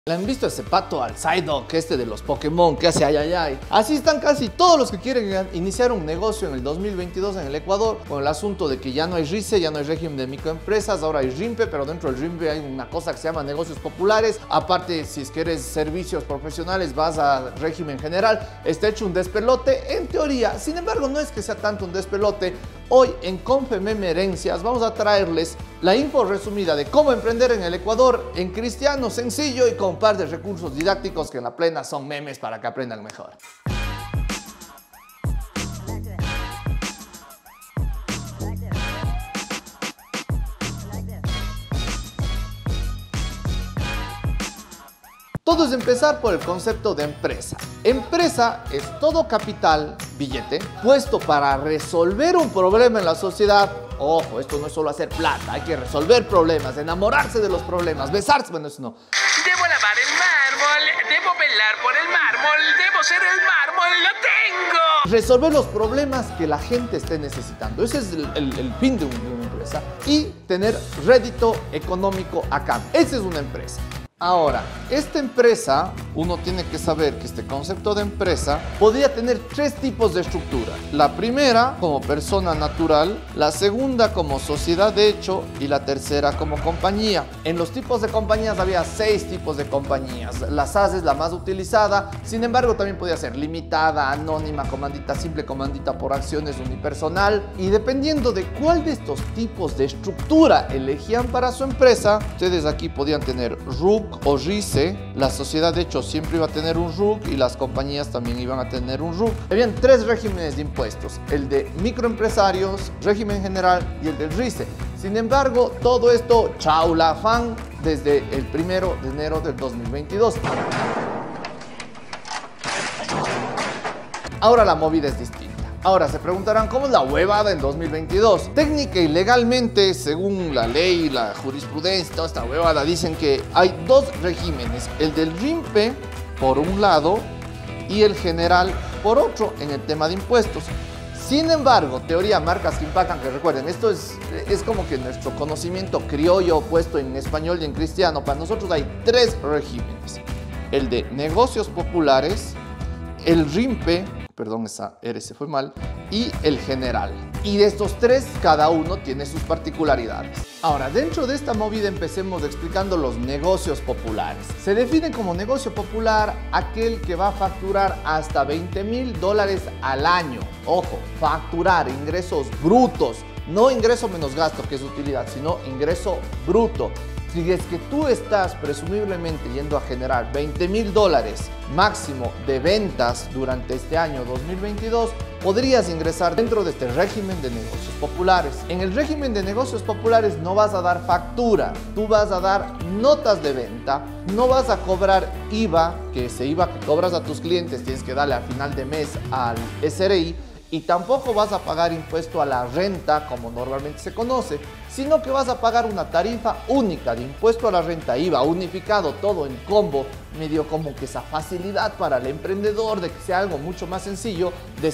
¿Le han visto ese pato al Psyduck, este de los Pokémon, que hace ay ay ay? Así están casi todos los que quieren iniciar un negocio en el 2022 en el Ecuador, con el asunto de que ya no hay RICE, ya no hay régimen de microempresas, ahora hay RIMPE, pero dentro del RIMPE hay una cosa que se llama negocios populares. Aparte, si es que eres servicios profesionales, vas a régimen general. Está hecho un despelote, en teoría. Sin embargo, no es que sea tanto un despelote. Hoy en Confememerencias vamos a traerles la info resumida de cómo emprender en el Ecuador en cristiano, sencillo y con un par de recursos didácticos que en la plena son memes para que aprendan mejor. Todo es empezar por el concepto de empresa. Empresa es todo capital, billete, puesto para resolver un problema en la sociedad. Ojo, esto no es solo hacer plata, hay que resolver problemas, enamorarse de los problemas, besarse, bueno, eso no. Debo lavar el mármol, debo velar por el mármol, debo ser el mármol, ¡lo tengo! Resolver los problemas que la gente esté necesitando. Ese es el fin de una empresa. Y tener rédito económico a cambio. Esa es una empresa. Ahora, esta empresa, uno tiene que saber que este concepto de empresa podría tener tres tipos de estructura. La primera como persona natural, la segunda como sociedad de hecho y la tercera como compañía. En los tipos de compañías había 6 tipos de compañías. La SAS es la más utilizada, sin embargo también podía ser limitada, anónima, comandita simple, comandita por acciones, unipersonal. Y dependiendo de cuál de estos tipos de estructura elegían para su empresa, ustedes aquí podían tener RUC o RICE. La sociedad de hecho siempre iba a tener un RUC y las compañías también iban a tener un RUC. Habían 3 regímenes de impuestos, el de microempresarios, régimen general y el del RICE. Sin embargo, todo esto, chau la fan, desde el 1 de enero del 2022. Ahora la movida es distinta. Ahora se preguntarán, ¿cómo es la huevada en 2022? Técnica y legalmente, según la ley, la jurisprudencia, toda esta huevada, dicen que hay 2 regímenes. El del RIMPE, por un lado, y el general, por otro, en el tema de impuestos. Sin embargo, teoría marcas que impactan, que recuerden, esto es como que nuestro conocimiento criollo puesto en español y en cristiano. Para nosotros hay 3 regímenes. El de negocios populares, el RIMPE, perdón, esa R se fue mal, y el general. Y de estos 3, cada uno tiene sus particularidades. Ahora, dentro de esta movida empecemos explicando los negocios populares. Se define como negocio popular aquel que va a facturar hasta $20,000 al año. Ojo, facturar ingresos brutos, no ingreso menos gasto, que es utilidad, sino ingreso bruto. Si es que tú estás presumiblemente yendo a generar $20,000 máximo de ventas durante este año 2022, podrías ingresar dentro de este régimen de negocios populares. En el régimen de negocios populares no vas a dar factura, tú vas a dar notas de venta, no vas a cobrar IVA, que ese IVA que cobras a tus clientes tienes que darle al final de mes al SRI, y tampoco vas a pagar impuesto a la renta como normalmente se conoce, sino que vas a pagar una tarifa única de impuesto a la renta, IVA unificado, todo en combo, medio como que esa facilidad para el emprendedor de que sea algo mucho más sencillo, de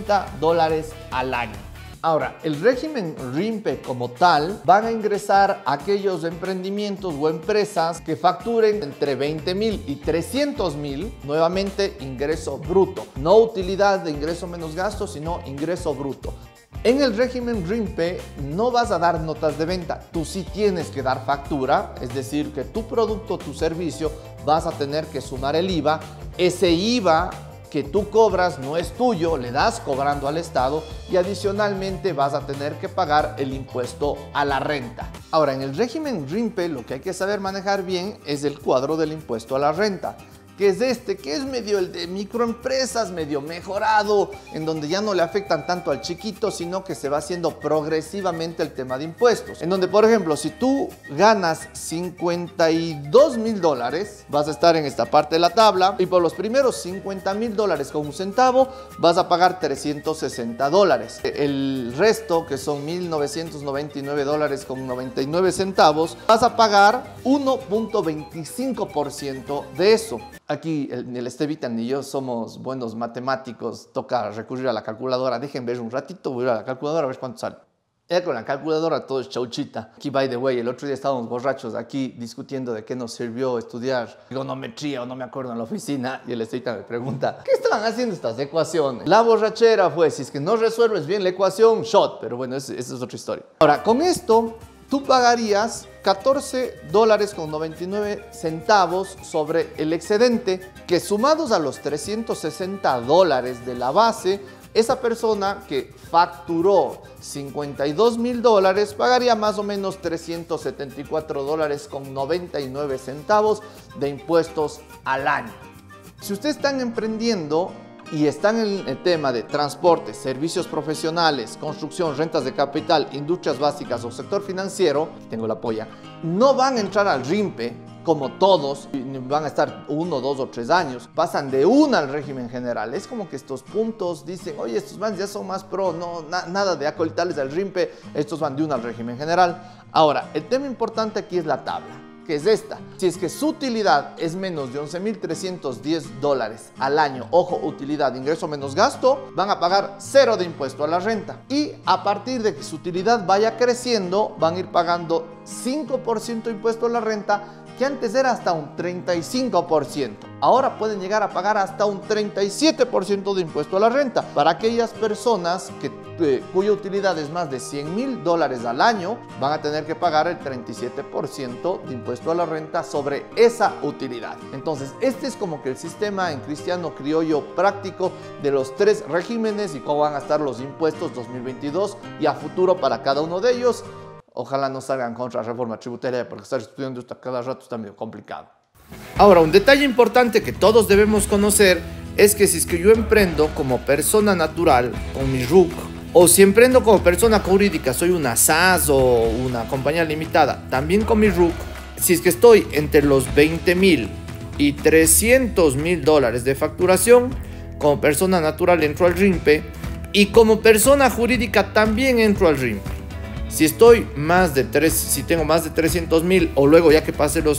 $60 al año. Ahora, el régimen RIMPE como tal van a ingresar aquellos emprendimientos o empresas que facturen entre 20,000 y 300,000, nuevamente ingreso bruto. No utilidad de ingreso menos gasto, sino ingreso bruto. En el régimen RIMPE no vas a dar notas de venta, tú sí tienes que dar factura, es decir, que tu producto, tu servicio, vas a tener que sumar el IVA. Ese IVA que tú cobras no es tuyo, le das cobrando al Estado y adicionalmente vas a tener que pagar el impuesto a la renta. Ahora, en el régimen RIMPE lo que hay que saber manejar bien es el cuadro del impuesto a la renta, que es que es medio el de microempresas, medio mejorado, en donde ya no le afectan tanto al chiquito, sino que se va haciendo progresivamente el tema de impuestos. En donde, por ejemplo, si tú ganas $52,000, vas a estar en esta parte de la tabla, y por los primeros $50,000 con un centavo, vas a pagar $360. El resto, que son $1,999 con 99 centavos, vas a pagar 1.25% de eso. Aquí ni el Estevitan ni yo somos buenos matemáticos, toca recurrir a la calculadora. Dejen ver un ratito, voy a ir a la calculadora a ver cuánto sale. Ya con la calculadora todo es chauchita. Aquí, by the way, el otro día estábamos borrachos aquí discutiendo de qué nos sirvió estudiar trigonometría o no me acuerdo en la oficina, y el estudiante me pregunta, ¿qué estaban haciendo estas ecuaciones? La borrachera fue, si es que no resuelves bien la ecuación, shot. Pero bueno, esa es otra historia. Ahora, con esto, tú pagarías $14.99 sobre el excedente, que sumados a los $360 de la base, esa persona que facturó $52.000 pagaría más o menos $374.99 de impuestos al año. Si ustedes están emprendiendo y están en el tema de transporte, servicios profesionales, construcción, rentas de capital, industrias básicas o sector financiero, tengo la polla, no van a entrar al RIMPE como todos, van a estar 1, 2 o 3 años, pasan de una al régimen general. Es como que estos puntos dicen, oye, estos van ya son más pro, no, nada de acolitarles al RIMPE, estos van de una al régimen general. Ahora, el tema importante aquí es la tabla, que es esta. Si es que su utilidad es menos de $11.310 al año, ojo, utilidad, ingreso menos gasto, van a pagar 0 de impuesto a la renta. Y a partir de que su utilidad vaya creciendo, van a ir pagando 5% de impuesto a la renta, que antes era hasta un 35%. Ahora pueden llegar a pagar hasta un 37% de impuesto a la renta. Para aquellas personas cuya utilidad es más de $100.000 al año, van a tener que pagar el 37% de impuesto a la renta sobre esa utilidad. Entonces, este es como que el sistema en cristiano criollo práctico de los 3 regímenes y cómo van a estar los impuestos 2022 y a futuro para cada uno de ellos. Ojalá no salgan contra la reforma tributaria, porque estar estudiando esto a cada rato está medio complicado. Ahora, un detalle importante que todos debemos conocer es que si es que yo emprendo como persona natural con mi RUC, o si emprendo como persona jurídica, soy una SAS o una compañía limitada, también con mi RUC, si es que estoy entre los $20.000 y $300.000 de facturación, como persona natural entro al RIMPE, y como persona jurídica también entro al RIMPE. Si tengo más de 300.000 o luego ya que pase los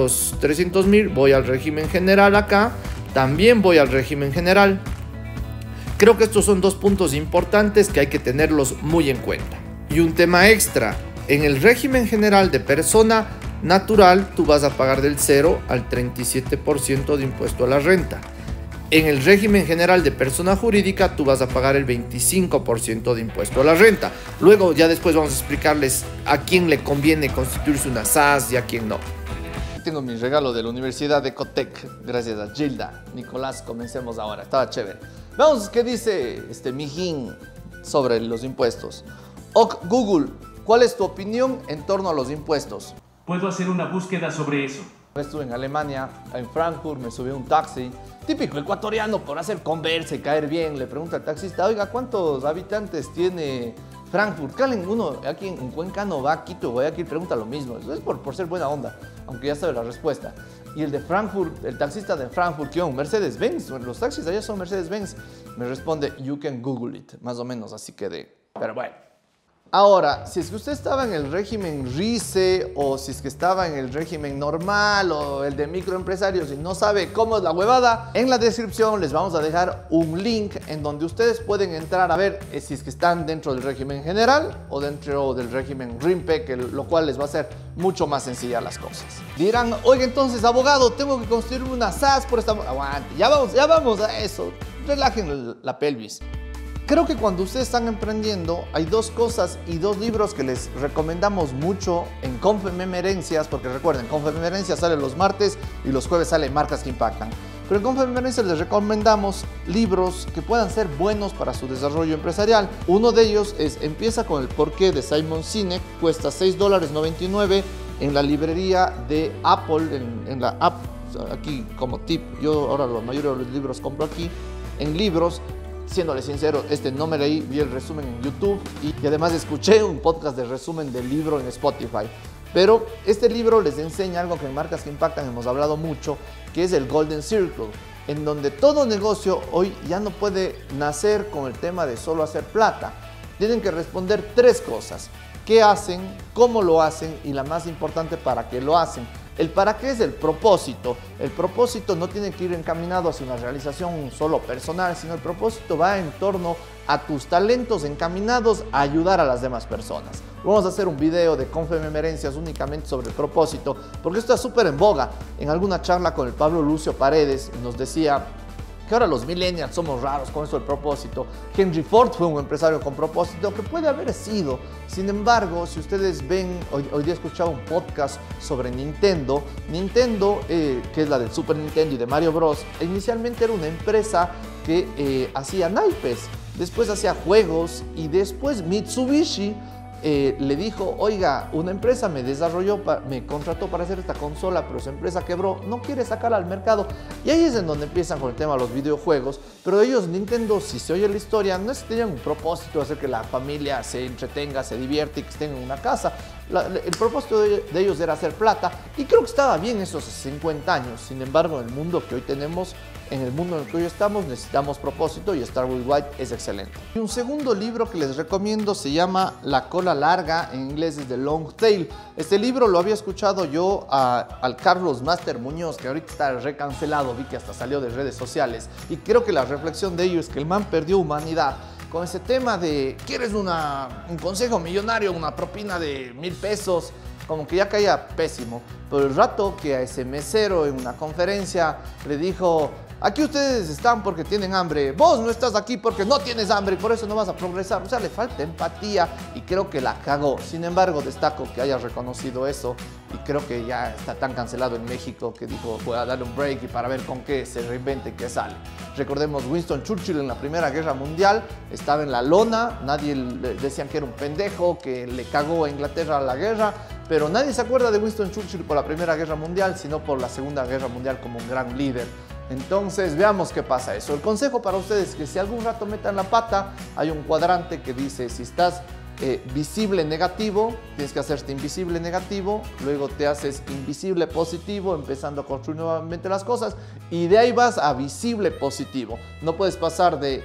300.000, voy al régimen general acá, también voy al régimen general. Creo que estos son 2 puntos importantes que hay que tenerlos muy en cuenta. Y un tema extra, en el régimen general de persona natural, tú vas a pagar del 0 al 37% de impuesto a la renta. En el régimen general de persona jurídica, tú vas a pagar el 25% de impuesto a la renta. Luego, ya después vamos a explicarles a quién le conviene constituirse una SAS y a quién no. Tengo mi regalo de la Universidad de Ecotec, gracias a Gilda. Nicolás, comencemos ahora, estaba chévere. Vamos, ¿qué dice Mijín sobre los impuestos? Ok, Google, ¿cuál es tu opinión en torno a los impuestos? Puedo hacer una búsqueda sobre eso. Estuve en Alemania, en Frankfurt, me subí a un taxi. Típico ecuatoriano, por hacer conversa y caer bien, le pregunta al taxista, oiga, ¿cuántos habitantes tiene Frankfurt? Calen uno aquí en Cuenca no va a Quito, Guayaquil, pregunta lo mismo. Eso es por ser buena onda, aunque ya sabe la respuesta. Y el de Frankfurt, el taxista de Frankfurt, que es un Mercedes-Benz, los taxis allá son Mercedes-Benz, me responde, you can Google it, más o menos, así quedé. Pero bueno. Ahora, si es que usted estaba en el régimen RICE o si es que estaba en el régimen normal o el de microempresarios y no sabe cómo es la huevada, en la descripción les vamos a dejar un link en donde ustedes pueden entrar a ver si es que están dentro del régimen general o dentro del régimen RIMPE, lo cual les va a hacer mucho más sencillas las cosas. Dirán, oiga, entonces, abogado, tengo que construir una SAS por esta... Aguante, ya vamos a eso. Relajen la pelvis. Creo que cuando ustedes están emprendiendo hay 2 cosas y 2 libros que les recomendamos mucho en Confemerencias, porque recuerden, Confemerencias sale los martes y los jueves sale Marcas que Impactan. Pero en Confemerencias les recomendamos libros que puedan ser buenos para su desarrollo empresarial. Uno de ellos es Empieza con el porqué de Simon Sinek, cuesta $6.99 en la librería de Apple, en la app, aquí como tip. Yo ahora la mayoría de los libros compro aquí en libros. Siéndole sincero, no me leí, vi el resumen en YouTube y además escuché un podcast de resumen del libro en Spotify. Pero este libro les enseña algo que en Marcas que Impactan hemos hablado mucho, que es el Golden Circle, en donde todo negocio hoy ya no puede nacer con el tema de solo hacer plata. Tienen que responder 3 cosas. ¿Qué hacen? ¿Cómo lo hacen? Y la más importante, ¿para qué lo hacen? El para qué es el propósito. El propósito no tiene que ir encaminado hacia una realización solo personal, sino el propósito va en torno a tus talentos encaminados a ayudar a las demás personas. Vamos a hacer un video de Confememerencias únicamente sobre el propósito, porque esto está súper en boga. En alguna charla con el Pablo Lucio Paredes nos decía que ahora los millennials somos raros con esto del propósito. Henry Ford fue un empresario con propósito, que puede haber sido. Sin embargo, si ustedes ven, hoy día he escuchado un podcast sobre Nintendo, que es la del Super Nintendo y de Mario Bros. Inicialmente era una empresa que hacía naipes, después hacía juegos y después Mitsubishi le dijo, oiga, una empresa me contrató para hacer esta consola, pero su empresa quebró, no quiere sacarla al mercado. Y ahí es en donde empiezan con el tema de los videojuegos. Pero ellos, Nintendo, si se oye la historia, no es que tenían un propósito de hacer que la familia se entretenga, se divierte y que estén en una casa. El propósito de ellos era hacer plata, y creo que estaba bien esos 50 años. Sin embargo, en el mundo que hoy tenemos, en el mundo en el que hoy estamos, necesitamos propósito, y Starboy White es excelente. Y un segundo libro que les recomiendo se llama La cola larga, en inglés es The Long Tail. Este libro lo había escuchado yo al Carlos Master Muñoz, que ahorita está recancelado, vi que hasta salió de redes sociales, y creo que la reflexión de ello es que el man perdió humanidad con ese tema de, ¿quieres un consejo millonario, una propina de 1000 pesos? Como que ya caía pésimo. Pero el rato que a ese mesero en una conferencia le dijo, aquí ustedes están porque tienen hambre, vos no estás aquí porque no tienes hambre y por eso no vas a progresar. O sea, le falta empatía y creo que la cagó. Sin embargo, destaco que haya reconocido eso, y creo que ya está tan cancelado en México que dijo, voy a darle un break y para ver con qué se reinvente y qué sale. Recordemos, Winston Churchill en la Primera Guerra Mundial estaba en la lona, nadie le decían que era un pendejo, que le cagó a Inglaterra la guerra, pero nadie se acuerda de Winston Churchill por la Primera Guerra Mundial, sino por la Segunda Guerra Mundial como un gran líder. Entonces veamos qué pasa eso. El consejo para ustedes es que si algún rato metan la pata, hay un cuadrante que dice, si estás visible negativo, tienes que hacerte invisible negativo, luego te haces invisible positivo, empezando a construir nuevamente las cosas, y de ahí vas a visible positivo. No puedes pasar de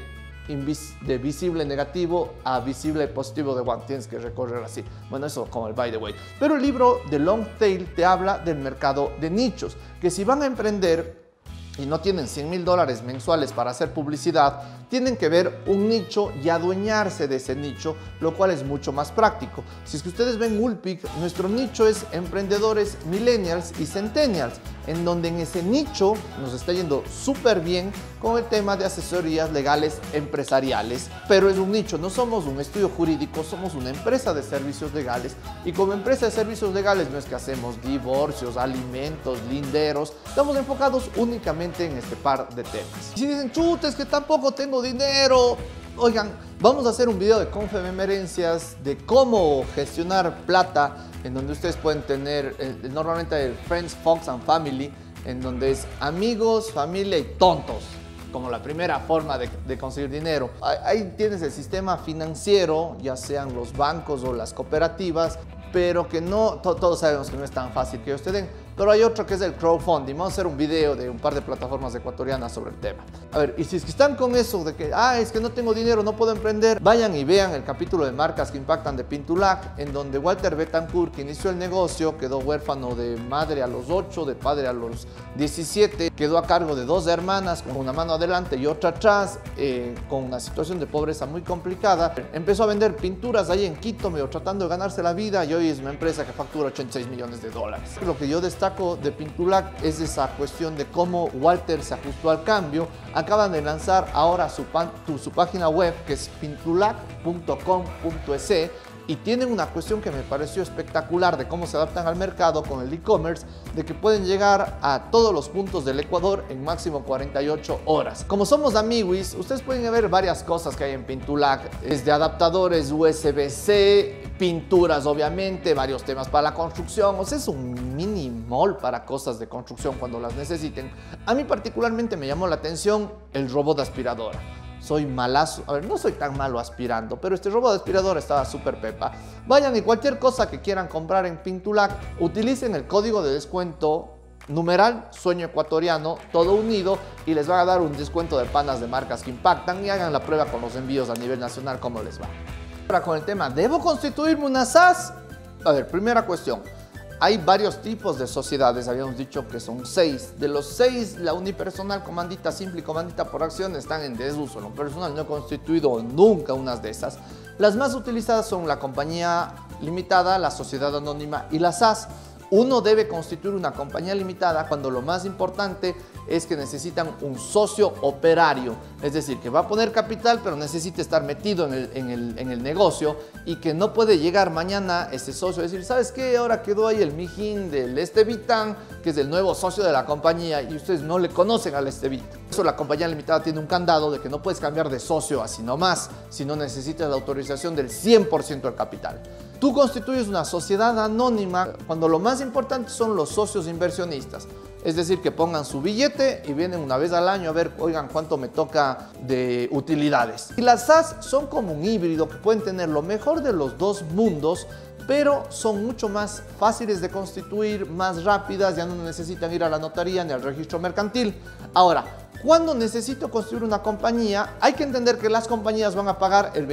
visible negativo a visible positivo de one, tienes que recorrer así. Bueno, eso como el by the way. Pero el libro de Long Tail te habla del mercado de nichos, que si van a emprender y no tienen $100,000 mensuales para hacer publicidad, tienen que ver un nicho y adueñarse de ese nicho, lo cual es mucho más práctico. Si es que ustedes ven Ulpic, nuestro nicho es emprendedores millennials y centennials, en donde en ese nicho nos está yendo súper bien con el tema de asesorías legales empresariales, pero es un nicho, no somos un estudio jurídico, somos una empresa de servicios legales, y como empresa de servicios legales no es que hacemos divorcios, alimentos, linderos, estamos enfocados únicamente en este par de temas. Y si dicen, chuta, es que tampoco tengo dinero, oigan, vamos a hacer un video de Confememerencias de cómo gestionar plata, en donde ustedes pueden tener normalmente el Friends, Fox and Family, en donde es amigos, familia y tontos, como la primera forma de conseguir dinero. Ahí tienes el sistema financiero, ya sean los bancos o las cooperativas, pero que no, todos sabemos que no es tan fácil que ellos te den. Pero hay otro que es el crowdfunding. Vamos a hacer un video de un par de plataformas ecuatorianas sobre el tema. A ver, y si es que están con eso de que, es que no tengo dinero, no puedo emprender, vayan y vean el capítulo de Marcas que Impactan de Pintulac, en donde Walter Betancourt, que inició el negocio, quedó huérfano de madre a los 8, de padre a los 17, quedó a cargo de 2 hermanas, con una mano adelante y otra atrás, con una situación de pobreza muy complicada. Empezó a vender pinturas ahí en Quito, medio tratando de ganarse la vida, y hoy es una empresa que factura $86 millones. Lo que yo destaco de Pintulac es esa cuestión de cómo Walter se ajustó al cambio. Acaban de lanzar ahora su página web, que es pintulac.com.es, y tienen una cuestión que me pareció espectacular de cómo se adaptan al mercado con el e-commerce, de que pueden llegar a todos los puntos del Ecuador en máximo 48 horas. Como somos amiguis, ustedes pueden ver varias cosas que hay en Pintulac, desde adaptadores USB-C, pinturas obviamente, varios temas para la construcción. O sea, es un mini mall para cosas de construcción cuando las necesiten. A mí particularmente me llamó la atención el robot aspiradora. Soy malazo, a ver, no soy tan malo aspirando, pero este robot de aspiradora estaba súper pepa. Vayan, y cualquier cosa que quieran comprar en Pintulac, utilicen el código de descuento numeral Sueño Ecuatoriano, todo unido, y les van a dar un descuento de panas de marcas que impactan, y hagan la prueba con los envíos a nivel nacional cómo les va. Ahora con el tema, ¿debo constituirme una SAS? A ver, primera cuestión. hay varios tipos de sociedades, habíamos dicho que son 6. De los 6, la unipersonal, comandita simple y comandita por acción están en desuso. Lo personal no he constituido nunca unas de esas. Las más utilizadas son la compañía limitada, la sociedad anónima y la SAS. Uno debe constituir una compañía limitada cuando lo más importante es que necesitan un socio operario, es decir, que va a poner capital pero necesita estar metido en el negocio y que no puede llegar mañana ese socio y decir, ¿sabes qué? Ahora quedó ahí el mijín del Estevitan, que es el nuevo socio de la compañía y ustedes no le conocen al Estevitan. Por eso la compañía limitada tiene un candado de que no puedes cambiar de socio así nomás, si no necesitas la autorización del 100% del capital. Tú constituyes una sociedad anónima cuando lo más importante son los socios inversionistas. Es decir, que pongan su billete y vienen una vez al año a ver, oigan, cuánto me toca de utilidades. Y las SAS son como un híbrido que pueden tener lo mejor de los dos mundos, pero son mucho más fáciles de constituir, más rápidas, ya no necesitan ir a la notaría ni al registro mercantil. Ahora, cuando necesito construir una compañía, hay que entender que las compañías van a pagar el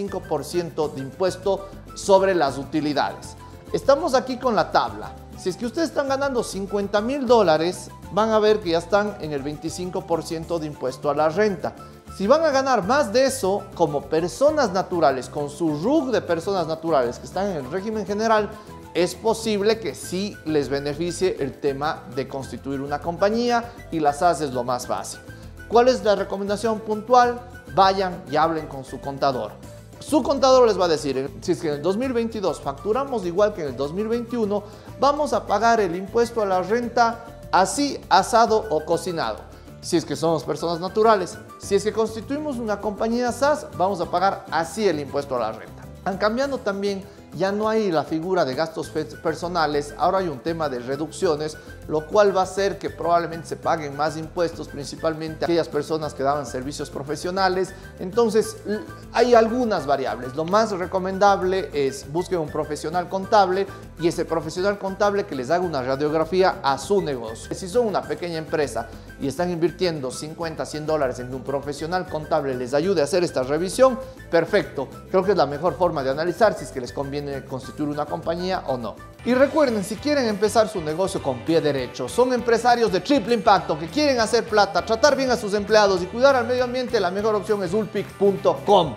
25% de impuesto sobre las utilidades. Estamos aquí con la tabla. Si es que ustedes están ganando $50,000, van a ver que ya están en el 25% de impuesto a la renta. Si van a ganar más de eso, como personas naturales, con su RUC de personas naturales que están en el régimen general, es posible que sí les beneficie el tema de constituir una compañía y las SAS es lo más fácil. ¿Cuál es la recomendación puntual? Vayan y hablen con su contador. Su contador les va a decir, si es que en el 2022 facturamos igual que en el 2021, vamos a pagar el impuesto a la renta así, asado o cocinado. Si es que somos personas naturales. Si es que constituimos una compañía SAS, vamos a pagar así el impuesto a la renta. Han cambiando también, ya no hay la figura de gastos personales, ahora hay un tema de reducciones, lo cual va a hacer que probablemente se paguen más impuestos, principalmente aquellas personas que daban servicios profesionales. Entonces, hay algunas variables. Lo más recomendable es busquen un profesional contable y ese profesional contable que les haga una radiografía a su negocio. Si son una pequeña empresa y están invirtiendo $50, $100 en que un profesional contable les ayude a hacer esta revisión, perfecto. Creo que es la mejor forma de analizar si es que les conviene constituir una compañía o no. Y recuerden, si quieren empezar su negocio con pie derecho, son empresarios de triple impacto que quieren hacer plata, tratar bien a sus empleados y cuidar al medio ambiente, la mejor opción es ulpic.com.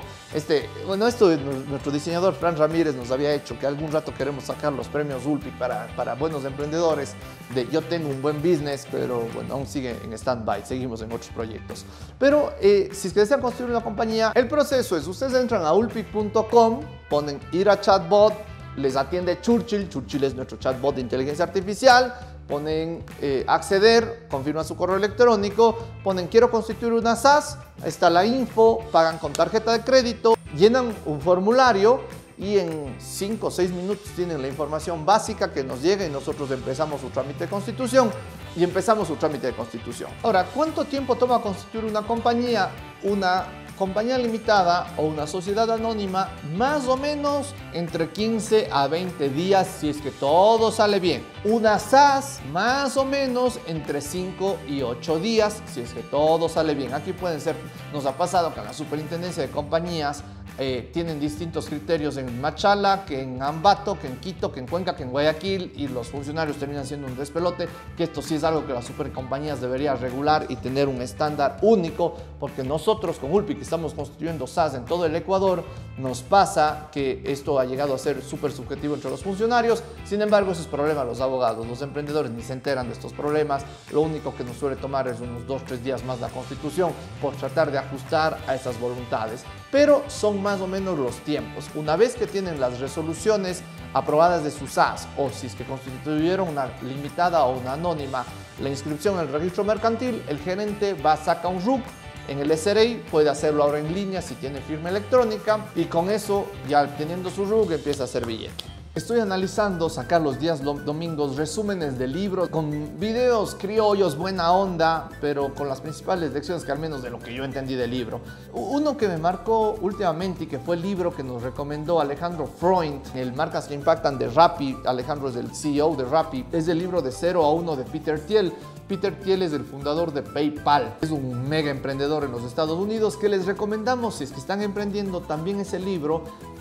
Esto nuestro diseñador Fran Ramírez nos había hecho, que algún rato queremos sacar los premios Ulpic para buenos emprendedores de yo tengo un buen business, pero bueno, aún sigue en stand-by, seguimos en otros proyectos. Pero si es que desean construir una compañía, el proceso es, ustedes entran a ulpic.com, ponen ir a chatbot, les atiende Churchill es nuestro chatbot de inteligencia artificial, ponen acceder, confirman su correo electrónico, ponen quiero constituir una SAS, ahí está la info, pagan con tarjeta de crédito, llenan un formulario y en 5 o 6 minutos tienen la información básica que nos llega y nosotros empezamos su trámite de constitución Ahora, ¿cuánto tiempo toma constituir una compañía? Una compañía limitada o una sociedad anónima, más o menos entre 15 a 20 días si es que todo sale bien. Una SAS, más o menos entre 5 y 8 días si es que todo sale bien. Aquí pueden ser, nos ha pasado que en la superintendencia de compañías tienen distintos criterios en Machala, que en Ambato, que en Quito, que en Cuenca, que en Guayaquil, y los funcionarios terminan siendo un despelote, que esto sí es algo que las supercompañías deberían regular y tener un estándar único, porque nosotros con Ulpic estamos constituyendo SAS en todo el Ecuador, nos pasa que esto ha llegado a ser súper subjetivo entre los funcionarios. Sin embargo, ese es problema de los abogados, los emprendedores ni se enteran de estos problemas, lo único que nos suele tomar es unos 2-3 días más la constitución por tratar de ajustar a esas voluntades, pero son más o menos los tiempos. Una vez que tienen las resoluciones aprobadas de su SAS, o si es que constituyeron una limitada o una anónima, la inscripción en el registro mercantil, el gerente va a sacar un RUC en el SRI, puede hacerlo ahora en línea si tiene firma electrónica, y con eso, ya teniendo su RUC, empieza a hacer billete. Estoy analizando sacar los días domingos resúmenes de libros con videos criollos, buena onda, pero con las principales lecciones que al menos de lo que yo entendí del libro. Uno que me marcó últimamente y que fue el libro que nos recomendó Alejandro Freund, el Marcas que Impactan de Rappi. Alejandro es el CEO de Rappi. Es el libro de 0 a 1 de Peter Thiel. Peter Thiel es el fundador de PayPal. Es un mega emprendedor en los Estados Unidos que les recomendamos, si es que están emprendiendo, también ese libro,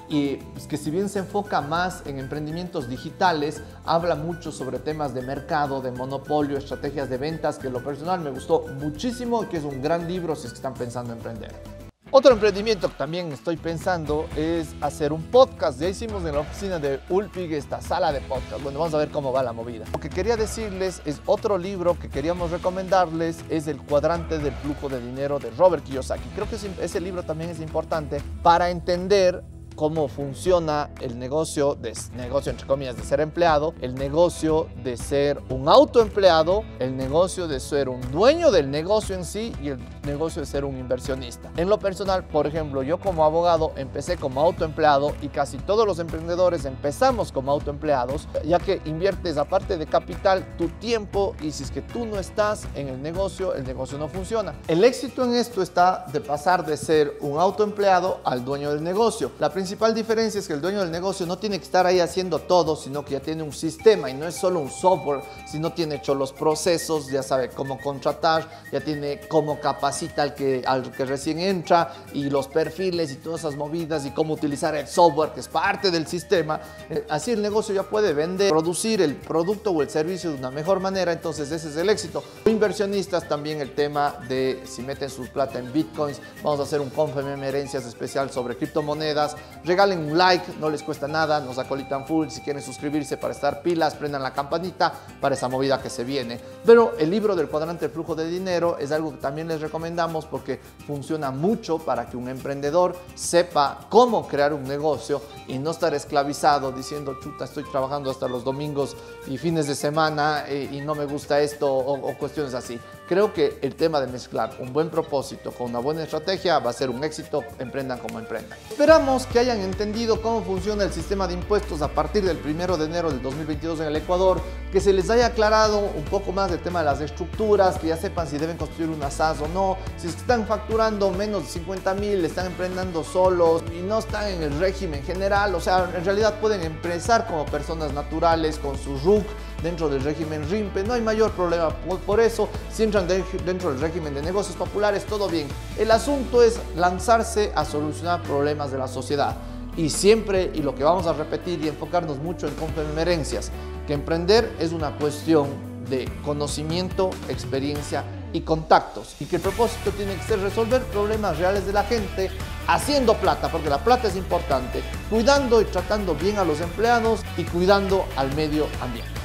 y pues, que si bien se enfoca más en emprendimientos digitales, habla mucho sobre temas de mercado, de monopolio, estrategias de ventas, que en lo personal me gustó muchísimo y que es un gran libro si es que están pensando en emprender. Otro emprendimiento que también estoy pensando es hacer un podcast. Ya hicimos en la oficina de Ulpig esta sala de podcast. Bueno, vamos a ver cómo va la movida. Lo que quería decirles es otro libro que queríamos recomendarles, es El cuadrante del flujo de dinero de Robert Kiyosaki. Creo que ese libro también es importante para entender cómo funciona el negocio entre comillas, de ser empleado, el negocio de ser un autoempleado, el negocio de ser un dueño del negocio en sí y el negocio de ser un inversionista. En lo personal, por ejemplo, yo como abogado empecé como autoempleado y casi todos los emprendedores empezamos como autoempleados, ya que inviertes aparte de capital tu tiempo y si es que tú no estás en el negocio no funciona. El éxito en esto está de pasar de ser un autoempleado al dueño del negocio. La principal diferencia es que el dueño del negocio no tiene que estar ahí haciendo todo, sino que ya tiene un sistema y no es solo un software, sino tiene hecho los procesos, ya sabe cómo contratar, ya tiene cómo capacita al que recién entra y los perfiles y todas esas movidas y cómo utilizar el software que es parte del sistema. Así el negocio ya puede vender, producir el producto o el servicio de una mejor manera, entonces ese es el éxito. Inversionistas también el tema de si meten su plata en bitcoins, vamos a hacer un Confem Herencias especial sobre criptomonedas. Regalen un like, no les cuesta nada, nos acolitan full. Si quieren suscribirse para estar pilas, prendan la campanita para esa movida que se viene. Pero el libro del cuadrante del flujo de dinero es algo que también les recomendamos porque funciona mucho para que un emprendedor sepa cómo crear un negocio y no estar esclavizado diciendo, chuta, estoy trabajando hasta los domingos y fines de semana y no me gusta esto o cuestiones así. Creo que el tema de mezclar un buen propósito con una buena estrategia va a ser un éxito, emprendan como emprendan. Esperamos que hayan entendido cómo funciona el sistema de impuestos a partir del 1 de enero del 2022 en el Ecuador, que se les haya aclarado un poco más el tema de las estructuras, que ya sepan si deben construir una SAS o no, si están facturando menos de 50,000, están emprendiendo solos y no están en el régimen general, o sea, en realidad pueden empezar como personas naturales con su RUC dentro del régimen RIMPE, no hay mayor problema por eso. Si entran dentro del régimen de negocios populares, todo bien. El asunto es lanzarse a solucionar problemas de la sociedad y siempre, y lo que vamos a repetir y enfocarnos mucho en Confem Herencias, que emprender es una cuestión de conocimiento, experiencia y contactos, y que el propósito tiene que ser resolver problemas reales de la gente haciendo plata, porque la plata es importante, cuidando y tratando bien a los empleados y cuidando al medio ambiente.